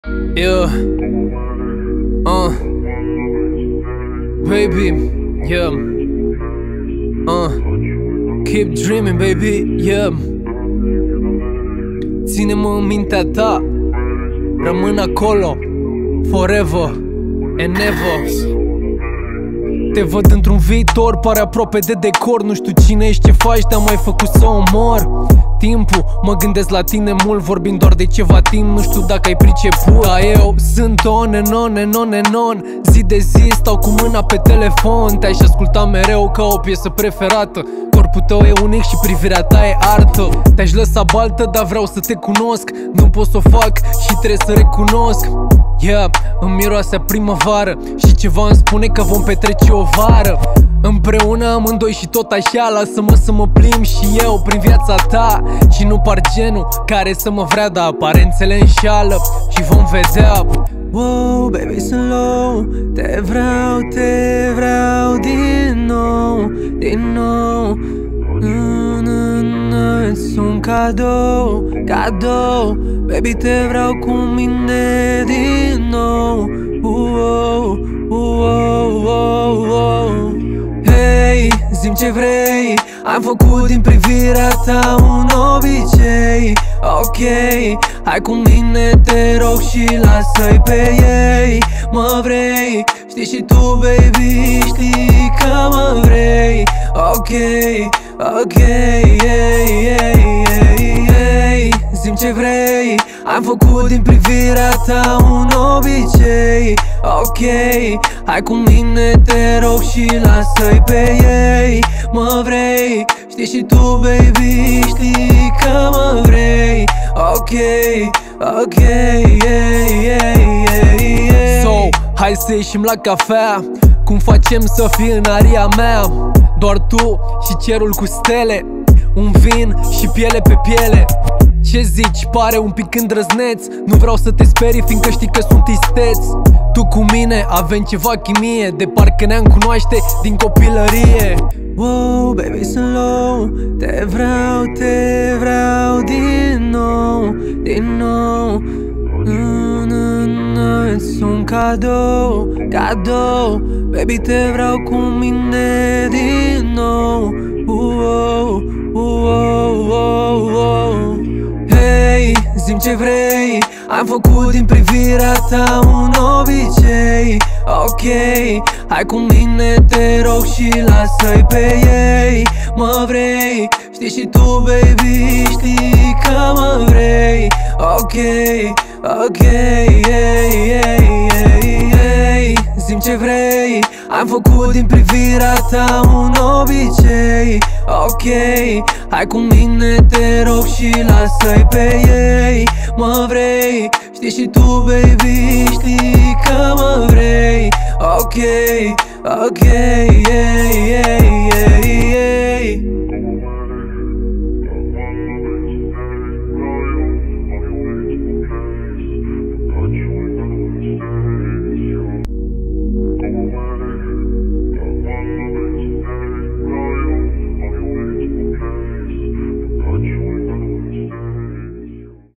Yeah. Baby, yeah. Keep dreaming, baby, yeah. Ține-mă în mintea ta, rămân acolo forever and never. Te văd într-un viitor, pare aproape de decor. Nu știu cine ești, ce faci, te-am mai făcut să omor timpul. Mă gândesc la tine mult, vorbim doar de ceva timp. Nu știu dacă ai priceput, dar eu sunt on and on and on and on. Zi de zi stau cu mâna pe telefon. Te-aș asculta mereu ca o piesă preferată. Corpul tău e unic și privirea ta e artă. Te-aș lăsa baltă, dar vreau să te cunosc. Nu pot să o fac și trebuie să recunosc. Yeah, îmi miroase primăvară și ceva îmi spune că vom petrece o vară împreună amândoi și tot așa. Lasă-mă să mă plimb și eu prin viața ta și nu par genul care să mă vrea, dar aparențele înșală și vom vedea. Wow, baby, sunt low. Te vreau din nou, din nou. Îți un cadou, cadou. Baby, te vreau cu mine din nou. Hey, zi-mi ce vrei. Am făcut din privirea ta un obicei. Ok, hai cu mine, te rog, și lasă-i pe ei. Mă vrei, știi și tu, baby, știi că mă vrei. Ok, ok, hey, zi-mi ce vrei. Am făcut din privirea ta un obicei. Ok, hai cu mine, te rog, și lasă-i pe ei. Mă vrei, știi și tu, baby, știi că mă vrei. Ok, ok, So, hai să ieșim la cafea. Cum facem să fii în aria mea? Doar tu și cerul cu stele, un vin și piele pe piele. Ce zici? Pare un pic îndrăzneț. Nu vreau să te sperii, fiindcă știi că sunt isteț. Tu cu mine avem ceva chimie, de parcă ne-am cunoaște din copilărie. Wow, baby, sunt low. Te vreau din nou, din nou. Îți un cadou, cadou. Baby, te vreau cu mine din nou. Hey, zi-mi ce vrei. Am făcut din privirea ta un obicei. Ok, hai cu mine, te rog, și lasă-i pe ei. Mă vrei, știi și tu, baby, știi că mă vrei. Ok, ok, zi-mi ce vrei. Am făcut din privirea ta un obicei. Ok, hai cu mine, te rog, și lasă-i pe ei. Mă vrei, știi și tu, baby, știi că mă vrei. Ok, ok,